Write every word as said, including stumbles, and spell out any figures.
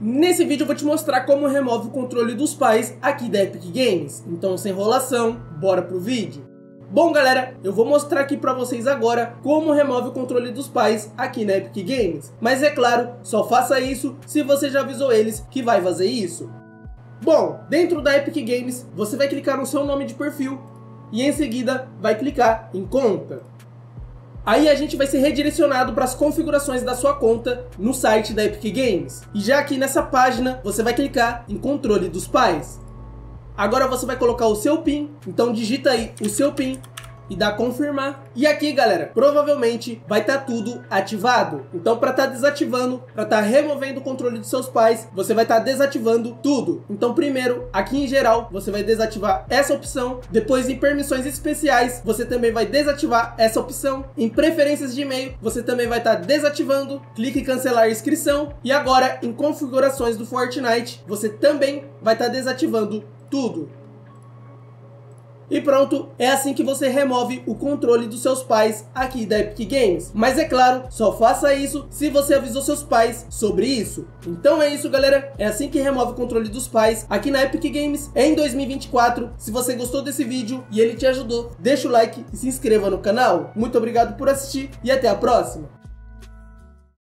Nesse vídeo eu vou te mostrar como remove o controle dos pais aqui da Epic Games. Então, sem enrolação, bora pro vídeo. Bom galera, eu vou mostrar aqui pra vocês agora como remove o controle dos pais aqui na Epic Games. Mas é claro, só faça isso se você já avisou eles que vai fazer isso. Bom, dentro da Epic Games, você vai clicar no seu nome de perfil e em seguida vai clicar em conta. Aí a gente vai ser redirecionado para as configurações da sua conta no site da Epic Games. E já aqui nessa página, você vai clicar em controle dos pais. Agora você vai colocar o seu PIN, então digita aí o seu PIN e dá confirmar. E aqui galera, provavelmente vai estar tudo ativado. Então para estar desativando, para estar removendo o controle dos seus pais, você vai estar desativando tudo. Então primeiro, aqui em geral, você vai desativar essa opção. Depois em permissões especiais, você também vai desativar essa opção. Em preferências de e-mail, você também vai estar desativando. Clique em cancelar a inscrição. E agora em configurações do Fortnite, você também vai estar desativando tudo. E pronto, é assim que você remove o controle dos seus pais aqui da Epic Games. Mas é claro, só faça isso se você avisou seus pais sobre isso. Então é isso galera, é assim que remove o controle dos pais aqui na Epic Games em dois mil e vinte e quatro. Se você gostou desse vídeo e ele te ajudou, deixa o like e se inscreva no canal. Muito obrigado por assistir e até a próxima.